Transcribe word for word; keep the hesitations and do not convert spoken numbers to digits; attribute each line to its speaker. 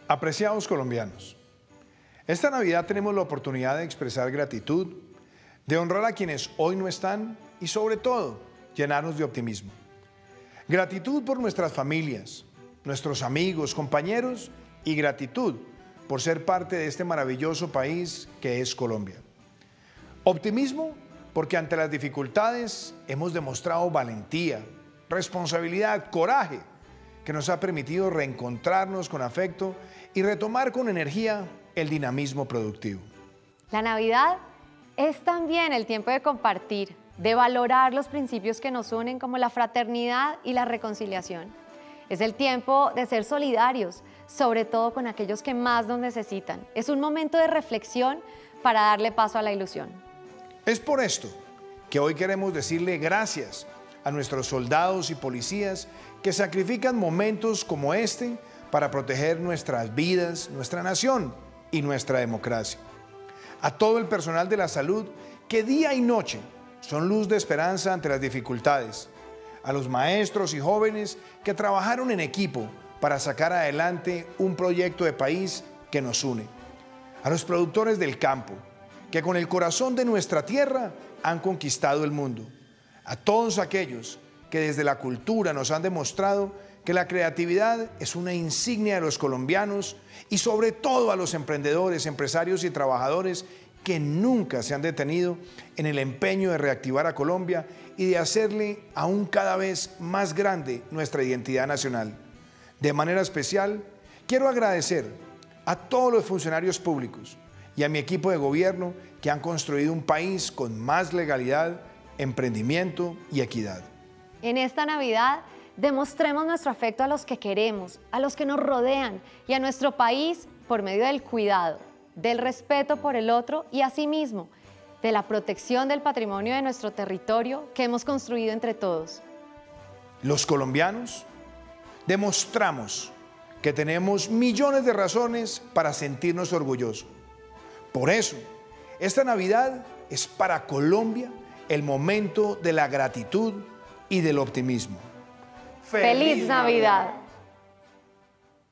Speaker 1: Apreciados colombianos, esta Navidad tenemos la oportunidad de expresar gratitud, de honrar a quienes hoy no están y sobre todo llenarnos de optimismo. Gratitud por nuestras familias, nuestros amigos, compañeros y gratitud por ser parte de este maravilloso país que es Colombia. Optimismo porque ante las dificultades hemos demostrado valentía, responsabilidad, coraje, que nos ha permitido reencontrarnos con afecto y retomar con energía el dinamismo productivo.
Speaker 2: La Navidad es también el tiempo de compartir, de valorar los principios que nos unen como la fraternidad y la reconciliación. Es el tiempo de ser solidarios, sobre todo con aquellos que más nos necesitan. Es un momento de reflexión para darle paso a la ilusión.
Speaker 1: Es por esto que hoy queremos decirle gracias a nuestros soldados y policías que sacrifican momentos como este para proteger nuestras vidas, nuestra nación y nuestra democracia. A todo el personal de la salud que día y noche son luz de esperanza ante las dificultades. A los maestros y jóvenes que trabajaron en equipo para sacar adelante un proyecto de país que nos une. A los productores del campo que con el corazón de nuestra tierra han conquistado el mundo. A todos aquellos que desde la cultura nos han demostrado que la creatividad es una insignia de los colombianos y sobre todo a los emprendedores, empresarios y trabajadores que nunca se han detenido en el empeño de reactivar a Colombia y de hacerle aún cada vez más grande nuestra identidad nacional. De manera especial, quiero agradecer a todos los funcionarios públicos y a mi equipo de gobierno que han construido un país con más legalidad, emprendimiento y equidad.
Speaker 2: En esta Navidad, demostremos nuestro afecto a los que queremos, a los que nos rodean y a nuestro país por medio del cuidado, del respeto por el otro y asimismo de la protección del patrimonio de nuestro territorio que hemos construido entre todos.
Speaker 1: Los colombianos demostramos que tenemos millones de razones para sentirnos orgullosos. Por eso, esta Navidad es para Colombia el momento de la gratitud y del optimismo.
Speaker 2: ¡Feliz Navidad!